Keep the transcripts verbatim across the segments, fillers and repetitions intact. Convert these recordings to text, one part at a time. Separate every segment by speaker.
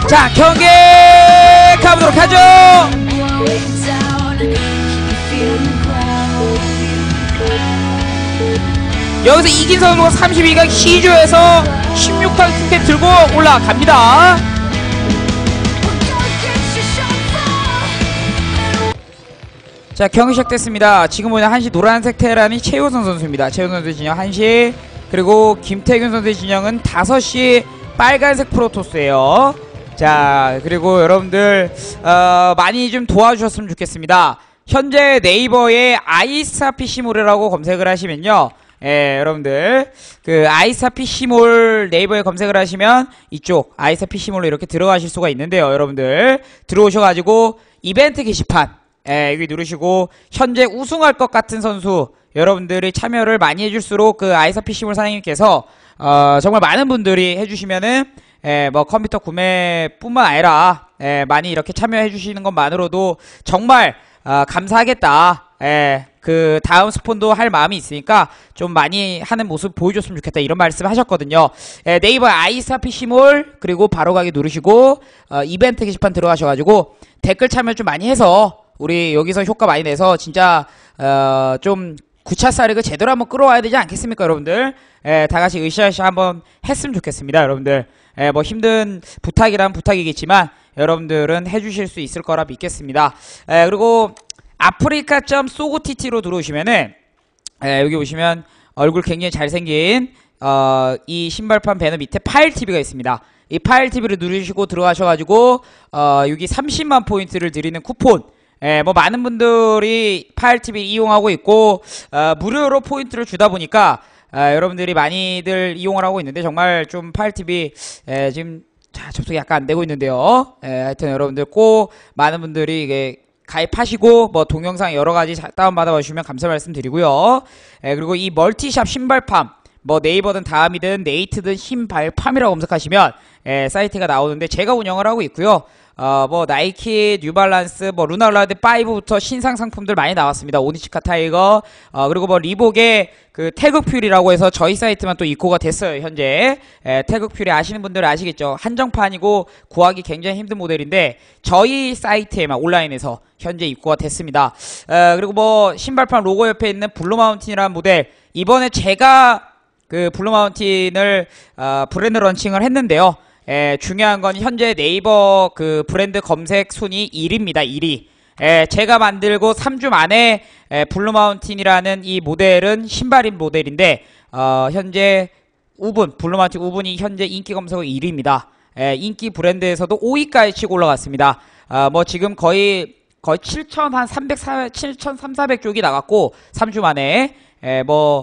Speaker 1: 자, 경기 가보도록 하죠. 여기서 이긴 선수가 삼십이 강 시조에서 십육 강 티켓 들고 올라갑니다. 자, 경기 시작됐습니다. 지금 보면 한시 노란색 테란이 최우선 선수입니다. 최우선 선수의 진영 한시, 그리고 김태균 선수의 진영은 다섯 시 빨간색 프로토스예요. 자, 그리고 여러분들 어, 많이 좀 도와주셨으면 좋겠습니다. 현재 네이버에 아이사 피씨몰이라고 검색을 하시면요, 예, 여러분들 그 아이사 피씨몰 네이버에 검색을 하시면 이쪽 아이사 피씨몰로 이렇게 들어가실 수가 있는데요. 여러분들 들어오셔가지고 이벤트 게시판, 예, 여기 누르시고 현재 우승할 것 같은 선수 여러분들이 참여를 많이 해줄수록 그 아이사 피씨몰 사장님께서 어, 정말 많은 분들이 해주시면은, 예, 뭐 컴퓨터 구매뿐만 아니라, 예, 많이 이렇게 참여해 주시는 것만으로도 정말 어, 감사하겠다. 예, 그 다음 스폰도 할 마음이 있으니까 좀 많이 하는 모습 보여줬으면 좋겠다, 이런 말씀 하셨거든요. 예, 네이버 아이사 피씨몰 그리고 바로 가기 누르시고 어, 이벤트 게시판 들어가셔가지고 댓글 참여 좀 많이 해서 우리 여기서 효과 많이 내서 진짜 어, 좀 구차사리그 제대로 한번 끌어와야 되지 않겠습니까, 여러분들? 예, 다같이 으쌰으쌰 한번 했으면 좋겠습니다, 여러분들. 예, 뭐 힘든 부탁이란 부탁이겠지만 여러분들은 해주실 수 있을 거라 믿겠습니다. 예, 그리고 아프리카 점 소고티티로 들어오시면은, 예, 여기 보시면 얼굴 굉장히 잘생긴 어, 이 신발판 배너 밑에 파일 티비가 있습니다. 이 파일 티비를 누르시고 들어가셔가지고 어, 여기 삼십만 포인트를 드리는 쿠폰, 예, 뭐 많은 분들이 파일 티비 이용하고 있고 어, 무료로 포인트를 주다 보니까 어, 여러분들이 많이들 이용을 하고 있는데 정말 좀 파일 티비 예, 지금 자, 접속이 약간 안 되고 있는데요. 예, 하여튼 여러분들 꼭 많은 분들이 이게 가입하시고 뭐 동영상 여러 가지 다운받아 주시면 감사 말씀 드리고요. 예, 그리고 이 멀티샵 신발팜, 뭐 네이버든 다음이든 네이트든 신발팜이라고 검색하시면 예, 사이트가 나오는데 제가 운영을 하고 있고요. 어, 뭐 나이키, 뉴발란스, 뭐 루나라드 파이브부터 신상 상품들 많이 나왔습니다. 오니치카 타이거, 어, 그리고 뭐 리복의 그 태극퓨리라고 해서 저희 사이트만 또 입고가 됐어요, 현재. 에, 태극퓨리 아시는 분들은 아시겠죠? 한정판이고 구하기 굉장히 힘든 모델인데 저희 사이트에만 온라인에서 현재 입고가 됐습니다. 에, 그리고 뭐 신발판 로고 옆에 있는 블루마운틴이라는 모델, 이번에 제가 그 블루마운틴을 어, 브랜드 런칭을 했는데요. 에, 중요한 건 현재 네이버 그 브랜드 검색 순위 일 위입니다. 일 위. 에, 제가 만들고 삼 주 만에 에, 블루마운틴이라는 이 모델은 신발인 모델인데 어, 현재 우분, 블루마운틴 우분이 현재 인기 검색어 일 위입니다. 에, 인기 브랜드에서도 오 위까지 치고 올라갔습니다. 어, 뭐 지금 거의 거의 칠천삼백, 칠천삼백 쪽이 나갔고 삼 주 만에 예, 뭐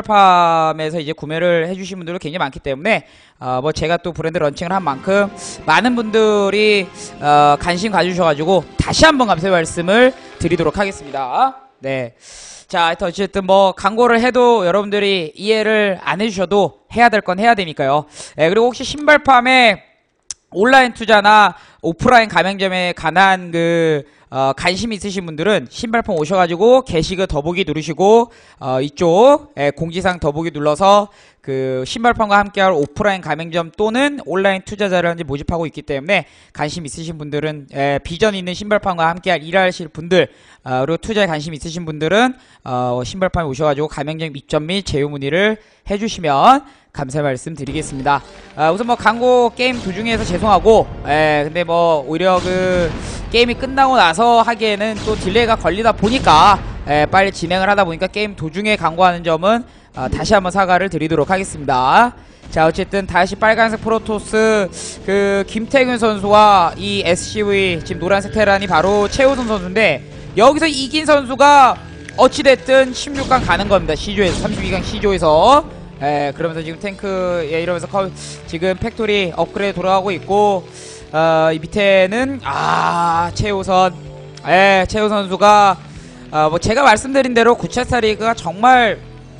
Speaker 1: 신발팜에서 이제 구매를 해주신 분들도 굉장히 많기 때문에 어, 뭐 제가 또 브랜드 런칭을 한 만큼 많은 분들이 어, 관심 가주셔가지고 다시 한번 감사의 말씀을 드리도록 하겠습니다. 네, 자, 하여튼 어쨌든 뭐 광고를 해도 여러분들이 이해를 안 해주셔도 해야 될 건 해야 되니까요. 예, 그리고 혹시 신발팜에 온라인 투자나 오프라인 가맹점에 관한 그 어, 관심 있으신 분들은 신발품 오셔가지고 게시글 더보기 누르시고 어, 이쪽 에, 공지사항 더보기 눌러서 그 신발품과 함께할 오프라인 가맹점 또는 온라인 투자자를 현재 모집하고 있기 때문에 관심 있으신 분들은 에, 비전 있는 신발품과 함께할 일하실 분들 어, 그리고 투자에 관심 있으신 분들은 어, 신발품에 오셔가지고 가맹점 입점 및 제휴 문의를 해주시면 감사의 말씀 드리겠습니다. 아, 우선 뭐 광고 게임 도중에서 죄송하고, 에, 근데 뭐 오히려 그 게임이 끝나고 나서 하기에는 또 딜레이가 걸리다 보니까 에, 빨리 진행을 하다 보니까 게임 도중에 광고하는 점은 어, 다시 한번 사과를 드리도록 하겠습니다. 자, 어쨌든 다시 빨간색 프로토스 그 김태균 선수와 이 에스씨브이 지금 노란색 테란이 바로 최우선 선수인데 여기서 이긴 선수가 어찌됐든 십육 강 가는 겁니다. C조에서 삼십이 강 C조에서. 예, 그러면서 지금 탱크, 예, 이러면서 커, 지금 팩토리 업그레이드 돌아가고 있고, 어, 이 밑에는, 아, 최우선, 예, 최우선 선수가, 어, 뭐, 제가 말씀드린 대로 구차사 리그가 정말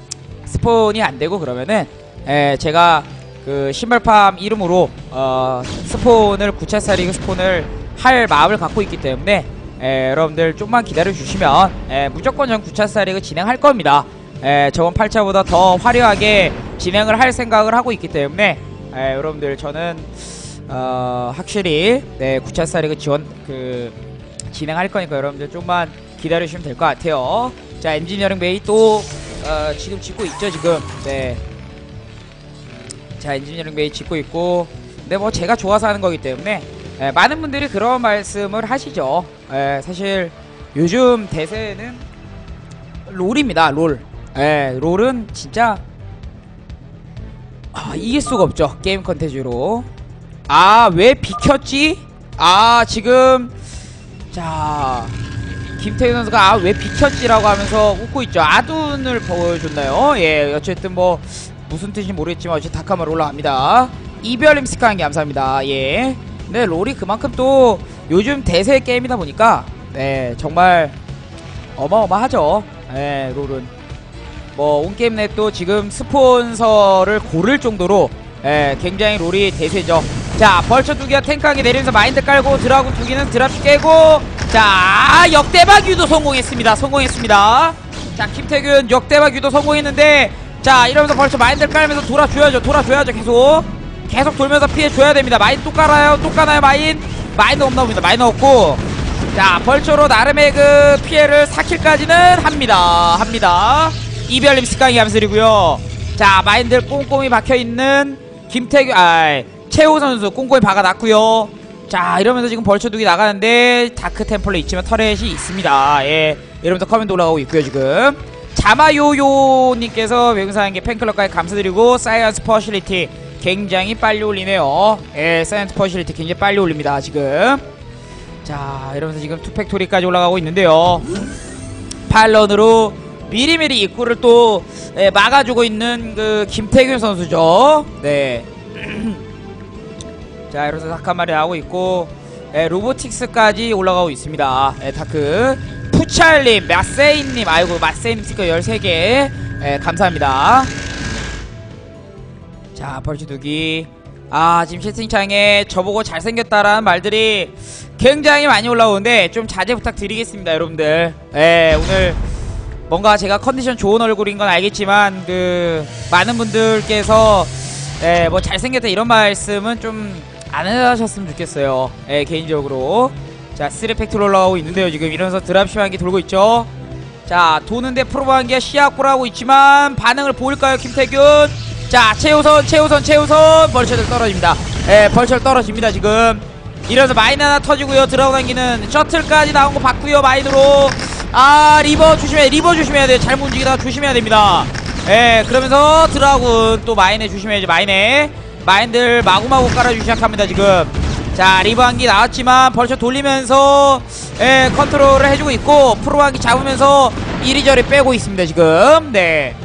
Speaker 1: 스폰이 안 되고 그러면은, 예, 제가 그 신발팜 이름으로, 어, 스폰을, 구차사 리그 스폰을 할 마음을 갖고 있기 때문에, 예, 여러분들 좀만 기다려 주시면, 예, 무조건 전 구차사 리그 진행할 겁니다. 에, 저번 팔 차보다 더 화려하게 진행을 할 생각을 하고 있기 때문에 에, 여러분들 저는 어, 확실히 네 구차스타리그 지원 그 진행할 거니까 여러분들 좀만 기다려주시면 될 것 같아요. 자, 엔지니어링 베이 또 어, 지금 짓고 있죠 지금. 네. 자, 엔지니어링 베이 짓고 있고, 근데 뭐 제가 좋아서 하는 거기 때문에 예, 많은 분들이 그런 말씀을 하시죠. 예, 사실 요즘 대세는 롤입니다. 롤. 예, 롤은 진짜 아, 이길 수가 없죠. 게임 컨텐츠로. 아, 왜 비켰지? 아, 지금 자 김태균 선수가 아, 왜 비켰지라고 하면서 웃고 있죠. 아둔을 보여줬나요? 예, 어쨌든 뭐 무슨 뜻인지 모르겠지만 어쨌든 다카마로 올라갑니다. 이별님 스카한게 감사합니다. 예. 근데 롤이 그만큼 또 요즘 대세 게임이다 보니까 네 정말 어마어마하죠. 예, 롤은 뭐 온게임넷도 지금 스폰서를 고를 정도로 예, 굉장히 롤이 대세죠. 자, 벌처 두기와 탱크하게 내리면서 마인드 깔고 드라군 두기는 드랍시 깨고, 자, 역대박 유도 성공했습니다. 성공했습니다. 자, 김태균 역대박 유도 성공했는데, 자, 이러면서 벌써 마인드를 깔면서 돌아줘야죠. 돌아줘야죠. 계속 계속 돌면서 피해줘야 됩니다. 마인 또 깔아요. 또 까나요 마인. 마인도 없나 봅니다. 마인 없고, 자, 벌처로 나름의 그 피해를 사 킬까지는 합니다. 합니다. 이별님 스카이 감사드리고요. 자, 마인들 꼼꼼히 박혀있는 김태균, 아이 최우 선수 꼼꼼히 박아놨고요. 자, 이러면서 지금 벌처 두기 나가는데 다크 템플러 있지만 터렛이 있습니다. 예, 이러면서 커맨드 올라가고 있고요. 지금 자마요요님께서 외국사한개 팬클럽까지 감사드리고, 사이언스 퍼실리티 굉장히 빨리 올리네요. 예, 사이언스 퍼실리티 굉장히 빨리 올립니다 지금. 자, 이러면서 지금 투팩토리까지 올라가고 있는데요. 팔런으로 미리미리 입구를 또 예, 막아주고 있는 그 김태균 선수죠. 네. 자, 이러면서 다크 한 마리 나오고 있고, 예, 로보틱스까지 올라가고 있습니다. 예, 다크 푸찰님, 마세인님, 아이고 마세인님 스티커 열세 개 예, 감사합니다. 자, 벌치두기. 아, 지금 채팅창에 저보고 잘생겼다라는 말들이 굉장히 많이 올라오는데 좀 자제 부탁드리겠습니다 여러분들. 예, 오늘 뭔가 제가 컨디션 좋은 얼굴인 건 알겠지만 그 많은 분들께서 예, 뭐 잘생겼다 이런 말씀은 좀 안 하셨으면 좋겠어요. 예, 개인적으로. 자, 쓰리팩트로 올라가고 있는데요 지금. 이러면서 드랍십 한개 돌고 있죠. 자, 도는데 프로브 한개 시약골 하고 있지만 반응을 보일까요 김태균? 자, 최우선 최우선 최우선 벌처들 떨어집니다. 예, 벌처 떨어집니다 지금. 이러면서 마인 하나 터지고요. 드라곤 한기는 셔틀까지 나온 거 봤고요. 마인으로. 아, 리버 조심해. 리버 조심해야 돼요. 잘못 움직이다가 조심해야 됩니다. 예, 그러면서 드라군 또 마인에 조심해야지. 마인에 마인들 마구마구 깔아주기 시작합니다 지금. 자, 리버 한기 나왔지만 벌써 돌리면서 예, 컨트롤을 해주고 있고, 프로 한기 잡으면서 이리저리 빼고 있습니다 지금. 네.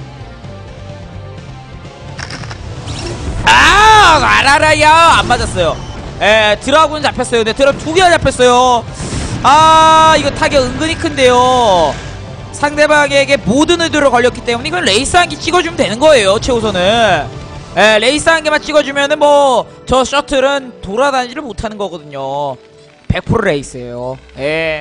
Speaker 1: 아, 아라라야 안 맞았어요. 예, 드라군 잡혔어요. 근데 드랍 두 개가 잡혔어요. 아, 이거 타격 은근히 큰데요. 상대방에게 모든 의도를 걸렸기 때문에 이건 레이스 한 개 찍어주면 되는 거예요 최우선은. 예, 레이스 한 개만 찍어주면은 뭐 저 셔틀은 돌아다니지를 못하는 거거든요. 백 퍼센트 레이스예요. 예.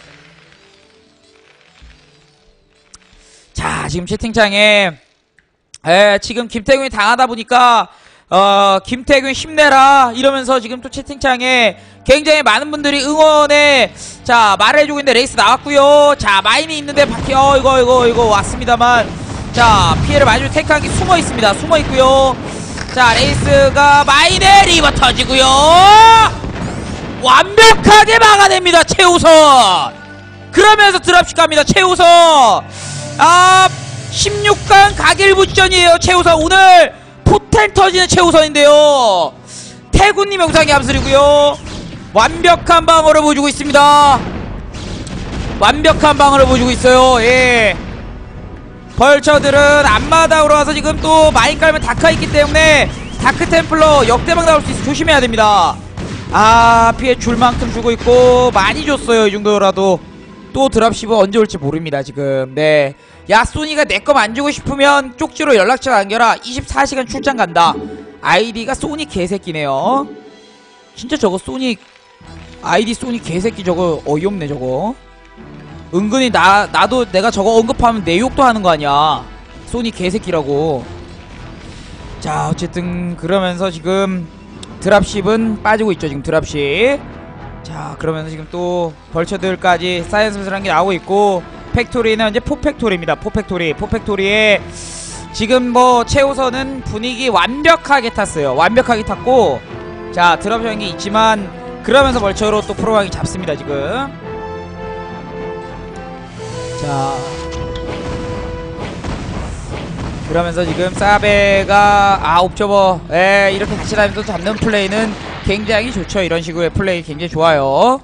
Speaker 1: 자, 지금 채팅창에 예, 지금 김태균이 당하다 보니까 어, 김태균 힘내라 이러면서 지금 또 채팅창에 굉장히 많은 분들이 응원에 자 말을 해주고 있는데, 레이스 나왔고요. 자, 마인이 있는데 바퀴 어 이거 이거 이거 왔습니다만, 자, 피해를 많이 주는 탱크 한개 숨어 있습니다. 숨어 있고요. 자, 레이스가 마인에 리버 터지고요. 완벽하게 막아냅니다 최우선. 그러면서 드랍십 갑니다 최우선. 아, 십육 강 가길부전이에요 최우선. 오늘 포텐 터지는 최우선인데요. 태구님 영상에 감사드리고요. 완벽한 방어를 보여주고 있습니다. 완벽한 방어를 보여주고 있어요. 예. 벌처들은 앞마당으로 와서 지금 또 마인 깔면 다크가 있기 때문에 다크 템플러 역대박 나올 수 있어 조심해야 됩니다. 아, 피해 줄 만큼 주고 있고 많이 줬어요. 이 정도라도. 또 드랍십은 언제 올지 모릅니다 지금. 네. 야, 소니가 내 거 만지고 싶으면 쪽지로 연락처 남겨라. 이십사 시간 출장 간다. 아이디가 소니 개새끼네요. 진짜 저거 소니 아이디 소니 개새끼 저거 어이없네 저거. 은근히 나, 나도 내가 저거 언급하면 내 욕도 하는 거 아니야. 소니 개새끼라고. 자, 어쨌든 그러면서 지금 드랍십은 빠지고 있죠 지금 드랍십. 자 그러면서 지금 또 벌처들까지 사이언스한 게 나오고 있고, 팩토리는 이제 포팩토리입니다. 포팩토리 포팩토리에 지금 뭐 최우선은 분위기 완벽하게 탔어요. 완벽하게 tas고, 자 드랍 현기 있지만 그러면서 벌처로 또 프로방이 잡습니다 지금. 자 그러면서 지금 사베가 아 옵저버 에 이렇게 같이 다니면서 잡는 플레이는 굉장히 좋죠. 이런 식으로의 플레이 굉장히 좋아요.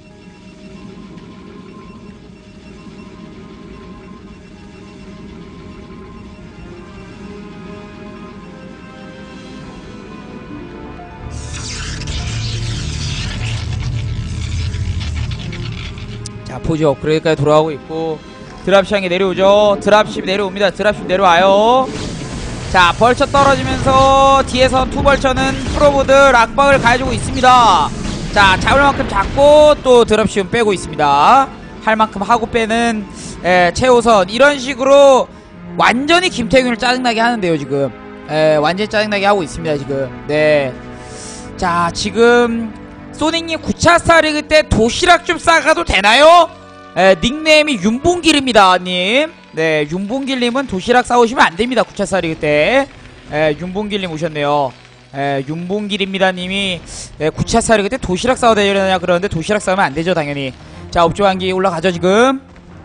Speaker 1: 자 포지 업그레이드까지 돌아가고 있고, 드랍십 향이 내려오죠. 드랍십 내려옵니다. 드랍십 내려와요. 자 벌처 떨어지면서 뒤에서 투벌처는 프로보들 악박을 가해주고 있습니다. 자 잡을 만큼 잡고 또 드랍십은 빼고 있습니다. 할 만큼 하고 빼는 에, 최우선. 이런 식으로 완전히 김태균을 짜증나게 하는데요 지금. 에, 완전히 짜증나게 하고 있습니다 지금. 네. 자 지금 소닉님 구 차 스타리그 때 도시락 좀 싸가도 되나요? 에, 닉네임이 윤봉길입니다 님. 네 윤봉길님은 도시락 싸오시면 안됩니다. 구 차 스타리그 때. 에, 윤봉길님 오셨네요. 에, 윤봉길입니다 님이 에, 구 차 스타리그 때 도시락 싸워야 되냐 그러는데, 도시락 싸우면 안되죠 당연히. 자 옵저반기 올라가죠 지금.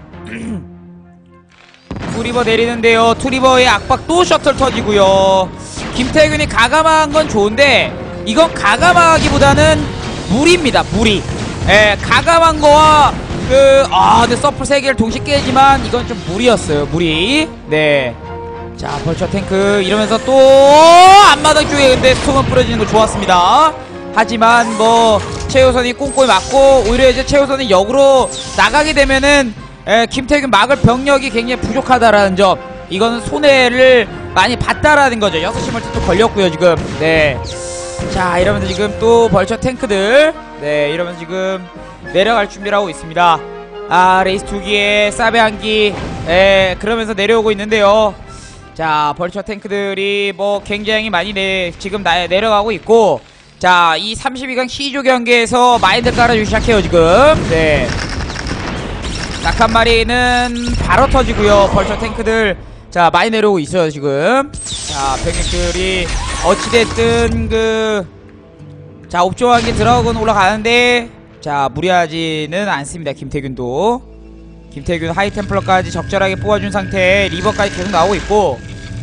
Speaker 1: 투리버 내리는데요. 투리버의 악박 또 셔틀 터지고요. 김태균이 가감한 건 좋은데 이건 가감하기보다는 무리입니다 무리. 예, 가감한 거와 그, 아, 근데 서플 세 개를 동시에 깨지만 이건 좀 무리였어요, 무리. 네. 자, 벌처 탱크 이러면서 또 앞마당 쪽에 근데 스톰은 뿌려지는 거 좋았습니다. 하지만 뭐 최우선이 꼼꼼히 맞고, 오히려 이제 최우선이 역으로 나가게 되면은 에, 김태균 막을 병력이 굉장히 부족하다라는 점, 이거는 손해를 많이 봤다라는 거죠. 여섯 시 멀티 또 걸렸고요 지금. 네. 자 이러면서 지금 또 벌처 탱크들, 네 이러면서 지금 내려갈 준비를 하고 있습니다. 아 레이스 두 기에 사베 한 기, 예 그러면서 내려오고 있는데요. 자 벌처 탱크들이 뭐 굉장히 많이 내, 지금 나, 내려가고 있고, 자 이 삼십이 강 C조 경기에서 마인드 깔아주기 시작해요 지금. 네. 딱 한 마리는 바로 터지고요. 벌처 탱크들 자 많이 내려오고 있어요 지금. 자 병력들이 어찌됐든 그 자 옵저하게 드라곤 올라가는데, 자 무리하지는 않습니다. 김태균도. 김태균 하이템플러까지 적절하게 뽑아준 상태에 리버까지 계속 나오고 있고,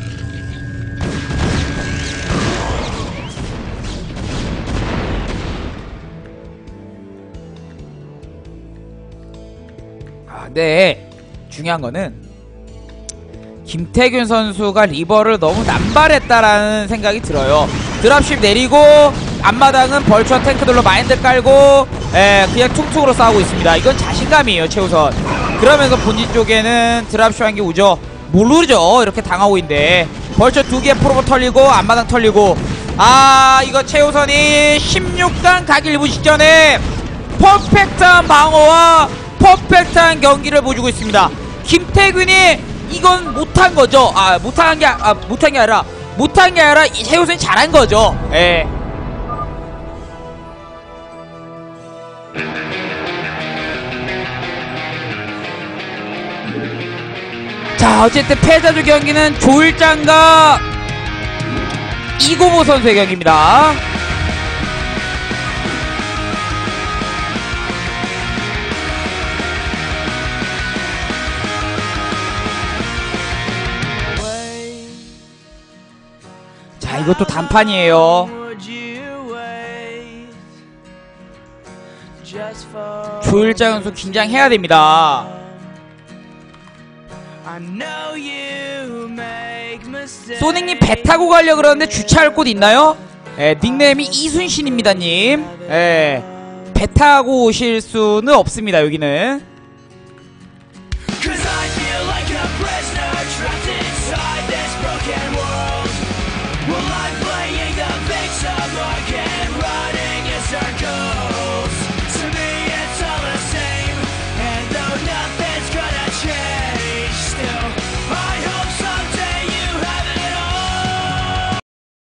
Speaker 1: 아 네 중요한 거는 김태균 선수가 리버를 너무 남발했다라는 생각이 들어요. 드랍십 내리고 앞마당은 벌처 탱크들로 마인드 깔고 에, 그냥 퉁퉁으로 싸우고 있습니다. 이건 자신감이에요 최우선. 그러면서 본진 쪽에는 드랍십 한 개 오죠. 모르죠 이렇게 당하고 있는데. 벌처 두 개 프로보 털리고 앞마당 털리고, 아 이거 최우선이 십육 강 가기 일부 직전에 퍼펙트한 방어와 퍼펙트한 경기를 보여주고 있습니다. 김태균이 이건 못한 거죠. 아 못한 게 아, 못한 게 아니라 못한 게 아니라 최우선이 잘한 거죠. 예. 자 어쨌든 패자조 경기는 조일장과 이고모 선수의 경기입니다. 자 이것도 단판이에요. 조일장 선수 긴장해야 됩니다. 소닉님 배 타고 가려고 그러는데 주차할 곳 있나요? 예, 닉네임이 이순신입니다 님. 예, 배 타고 오실 수는 없습니다 여기는.